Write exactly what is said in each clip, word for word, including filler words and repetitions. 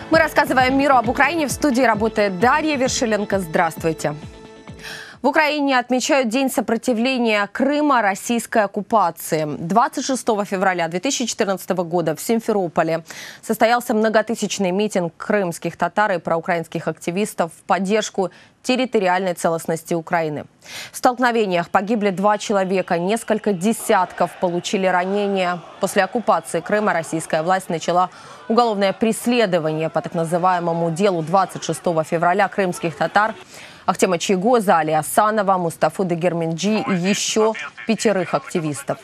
Мы рассказываем миру об Украине. В студии работает Дарья Вершиленко. Здравствуйте. В Украине отмечают День сопротивления Крыма российской оккупации. двадцать шестого февраля две тысячи четырнадцатого года в Симферополе состоялся многотысячный митинг крымских татар и проукраинских активистов в поддержку территориальной целостности Украины. В столкновениях погибли два человека, несколько десятков получили ранения. После оккупации Крыма российская власть начала уголовное преследование по так называемому делу двадцать шестого февраля крымских татар Ахтема Чийгоза, Али Асанова, Мустафу Дегерменджи и еще пятерых активистов.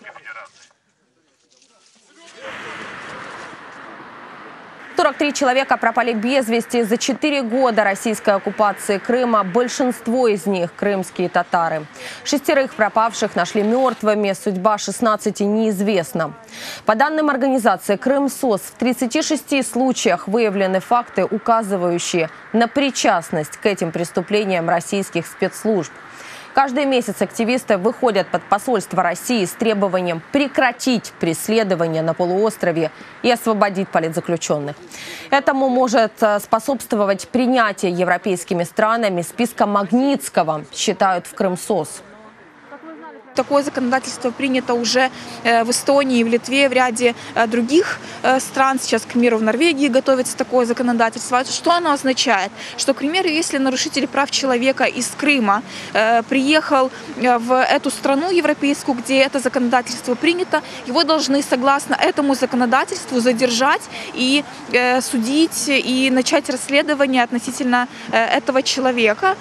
сорок три человека пропали без вести за четыре года российской оккупации Крыма. Большинство из них – крымские татары. Шестерых пропавших нашли мертвыми, судьба шестнадцати неизвестна. По данным организации «Крымсос», в тридцати шести случаях выявлены факты, указывающие на причастность к этим преступлениям российских спецслужб. Каждый месяц активисты выходят под посольство России с требованием прекратить преследование на полуострове и освободить политзаключенных. Этому может способствовать принятие европейскими странами списка Магнитского, считают в Крымсос. Такое законодательство принято уже в Эстонии, в Литве, в ряде других стран. Сейчас, к примеру, в Норвегии готовится такое законодательство. Что оно означает? Что, к примеру, если нарушитель прав человека из Крыма приехал в эту страну европейскую, где это законодательство принято, его должны, согласно этому законодательству, задержать и судить, и начать расследование относительно этого человека.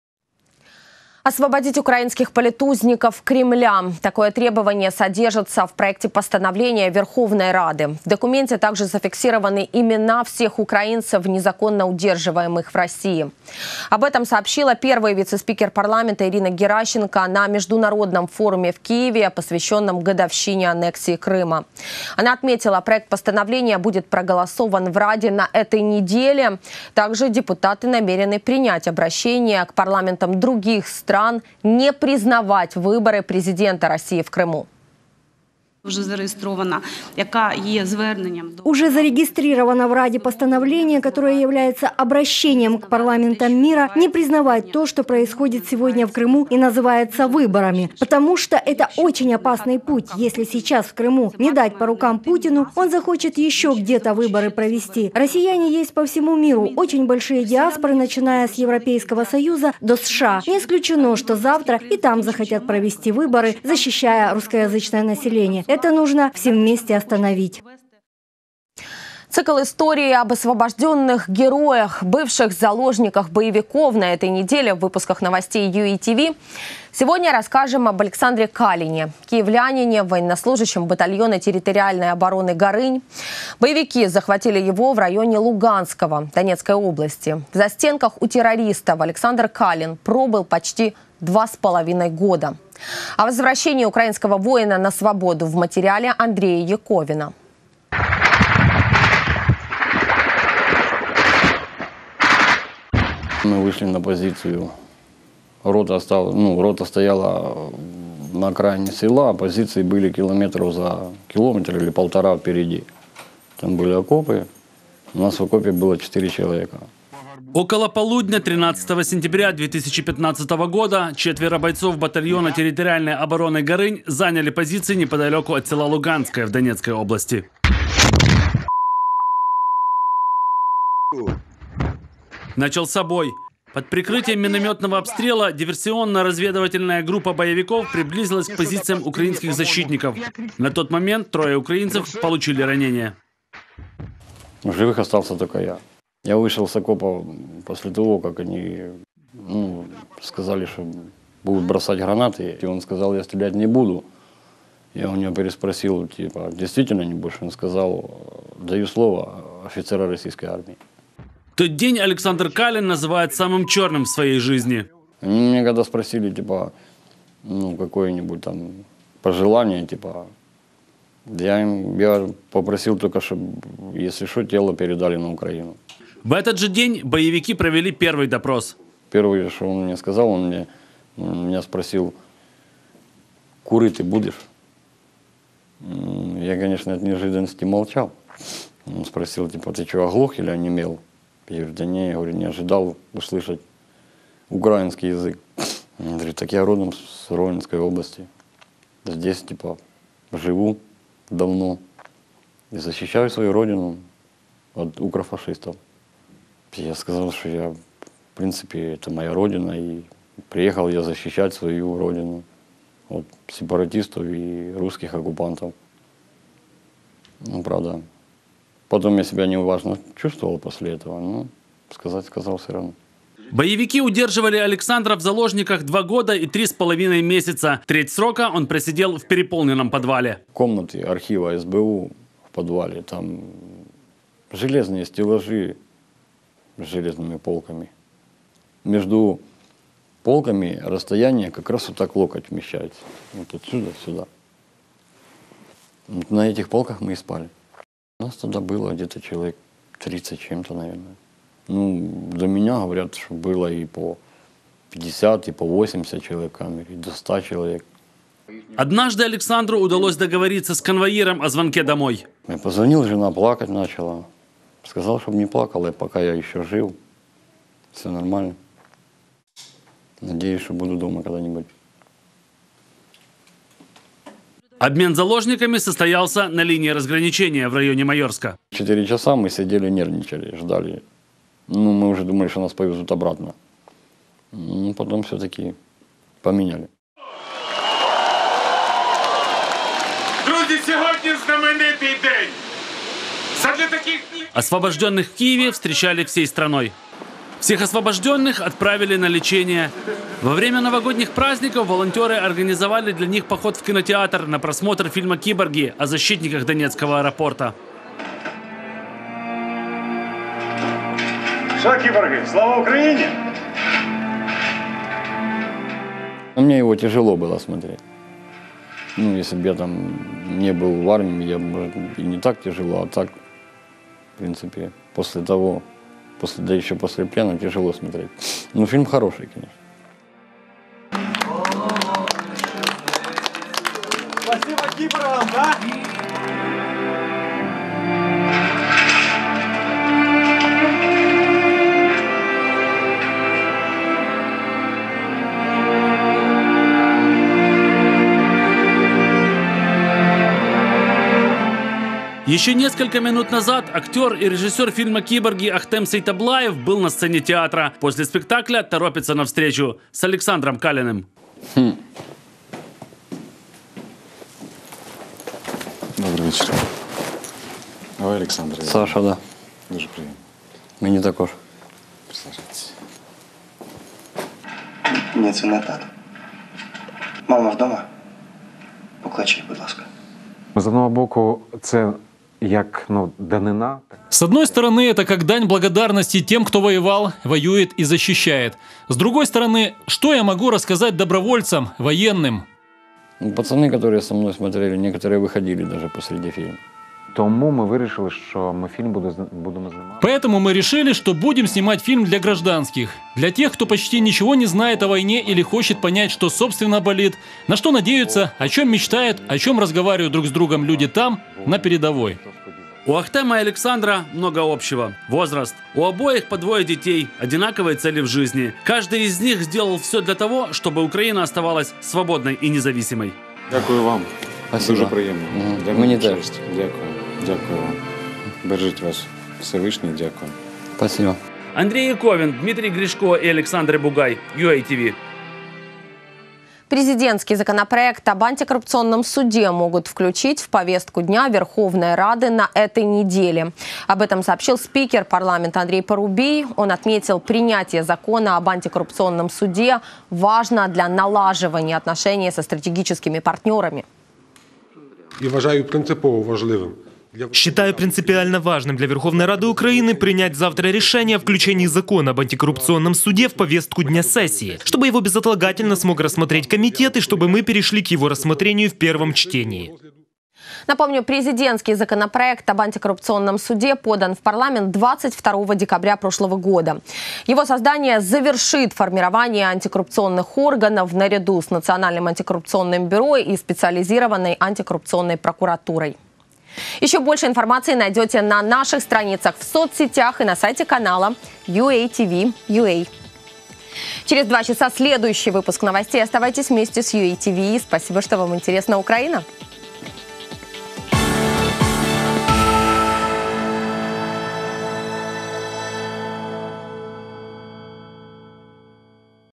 Освободить украинских политузников Кремля. Такое требование содержится в проекте постановления Верховной Рады. В документе также зафиксированы имена всех украинцев, незаконно удерживаемых в России. Об этом сообщила первый вице-спикер парламента Ирина Геращенко на международном форуме в Киеве, посвященном годовщине аннексии Крыма. Она отметила, проект постановления будет проголосован в Раде на этой неделе. Также депутаты намерены принять обращение к парламентам других стран стран не признавать выборы президента России в Крыму. Уже зарегистрировано, яка є зверненням. Уже зарегистрировано в Раде постановление, которое является обращением к парламентам мира не признавать то, что происходит сегодня в Крыму и называется выборами. Потому что это очень опасный путь. Если сейчас в Крыму не дать по рукам Путину, он захочет еще где-то выборы провести. Россияне есть по всему миру. Очень большие диаспоры, начиная с Европейского Союза до США. Не исключено, что завтра и там захотят провести выборы, защищая русскоязычное население. Это нужно всем вместе остановить. Цикл истории об освобожденных героях, бывших заложниках боевиков на этой неделе в выпусках новостей ю и ти ви. Сегодня расскажем об Александре Калине, киевлянине, военнослужащем батальона территориальной обороны «Горынь». Боевики захватили его в районе Луганского, Донецкой области. В застенках у террористов Александр Калин пробыл почти два с половиной года. О возвращении украинского воина на свободу в материале Андрея Яковина. Мы вышли на позицию. Рота, стала, ну, рота стояла на окраине села, а позиции были километров за километр или полтора впереди. Там были окопы. У нас в окопе было четыре человека. Около полудня тринадцатого сентября две тысячи пятнадцатого года четверо бойцов батальона территориальной обороны «Горынь» заняли позиции неподалеку от села Луганское в Донецкой области. Начался бой. Под прикрытием минометного обстрела диверсионно-разведывательная группа боевиков приблизилась к позициям украинских защитников. На тот момент трое украинцев получили ранения. В живых остался только я. Я вышел с окопа после того, как они ну, сказали, что будут бросать гранаты. И он сказал, я стрелять не буду. Я у него переспросил, типа, действительно не будешь? Он сказал, даю слово офицера российской армии. Тот день Александр Калин называет самым черным в своей жизни. Они меня когда спросили, типа, ну, какое-нибудь там пожелание, типа, я, им, я попросил только, чтобы, если что, тело передали на Украину. В этот же день боевики провели первый допрос. Первое, что он мне сказал, он, мне, он меня спросил, курить ты будешь? Я, конечно, от неожиданности молчал. Он спросил, типа, ты что, оглох или онемел? Я говорю, да не, я говорю, не ожидал услышать украинский язык. Он говорит, так я родом с Ровенской области. Здесь, типа, живу давно и защищаю свою родину от укрофашистов. Я сказал, что я, в принципе, это моя родина, и приехал я защищать свою родину от сепаратистов и русских оккупантов. Ну, правда, потом я себя неуважно чувствовал после этого, но сказать сказал все равно. Боевики удерживали Александра в заложниках два года и три с половиной месяца. Треть срока он просидел в переполненном подвале. Комнаты архива эс бэ у в подвале, там железные стеллажи с железными полками. Между полками расстояние как раз вот так локоть вмещается. Вот отсюда сюда. Вот на этих полках мы и спали. У нас тогда было где-то человек тридцать чем-то, наверное. Ну, до меня говорят, что было и по пятьдесят, и по восемьдесят человек в камере, и до ста человек. Однажды Александру удалось договориться с конвоиром о звонке домой. Я позвонил, жена плакать начала. Сказал, чтобы не плакала, пока я еще жил. Все нормально. Надеюсь, что буду дома когда-нибудь. Обмен заложниками состоялся на линии разграничения в районе Майорска. Четыре часа мы сидели, нервничали, ждали. Ну, мы уже думали, что нас повезут обратно. Ну, потом все-таки поменяли. Друзі, сьогодні знаменитий день. Задля таких днів... Освобожденных в Киеве встречали всей страной. Всех освобожденных отправили на лечение. Во время новогодних праздников волонтеры организовали для них поход в кинотеатр на просмотр фильма «Киборги» о защитниках Донецкого аэропорта. Що, кіборги, слава Україні! Мне его тяжело было смотреть. Ну, если бы я там не был в армии, я бы и не так тяжело, а так, в принципе, после того, после, да еще после плена тяжело смотреть. Ну, фильм хороший, конечно. Спасибо кіборгам, да? Еще несколько минут назад актер и режиссер фильма «Киборги» Ахтем Сейтаблаев был на сцене театра. После спектакля торопится на встречу с Александром Калиным. Хм. Добрый вечер. Ой, Александр. Саша, да. Дуже приємно. Мені також. Присаджуйтесь. Ні, це не тато. Мама вдома? Покличіть, будь ласка. З одного боку, це як, ну, данина. С одной стороны, это как дань благодарности тем, кто воевал, воюет и защищает. С другой стороны, что я могу рассказать добровольцам, военным? Пацаны, которые со мной смотрели, некоторые выходили даже посреди фильма. Тому ми вирішили, що ми фільм буде, будемо знімати. Поэтому мы решили, что будем снимать фильм для гражданских. Для тех, кто почти ничего не знает о войне или хочет понять, что собственно болит, на что надеются, о чем мечтают, о чем разговаривают друг с другом люди там, на передовой. У Ахтема и Александра много общего. Возраст. У обоих по двое детей, одинаковые цели в жизни. Каждый из них сделал все для того, чтобы Украина оставалась свободной и независимой. Дякую вам. Спасибо. Дуже приємно. Угу. Для Мені мене теж. честь. Дякую. Дякую вам. Бережіть вас. Всевишній, дякую. Спасибо. Андрей Яковин, Дмитрий Гришко и Александр Бугай. ю эй ти ви. Президентский законопроект об антикоррупционном суде могут включить в повестку дня Верховной Рады на этой неделе. Об этом сообщил спикер парламента Андрей Парубий. Он отметил, принятие закона об антикоррупционном суде важно для налаживания отношений со стратегическими партнерами. І вважаю принципово важливим. Считаю принципиально важным для Верховной Рады Украины принять завтра решение о включении закона об антикоррупционном суде в повестку дня сессии, чтобы его безотлагательно смог рассмотреть комитет и чтобы мы перешли к его рассмотрению в первом чтении. Напомню, президентский законопроект об антикоррупционном суде подан в парламент двадцать второго декабря прошлого года. Его создание завершит формирование антикоррупционных органов наряду с Национальным антикоррупционным бюро и специализированной антикоррупционной прокуратурой. Еще больше информации найдете на наших страницах в соцсетях и на сайте канала ю эй ти ви точка ю а. Через два часа следующий выпуск новостей. Оставайтесь вместе с ю эй ти ви. Спасибо, что вам интересна Украина.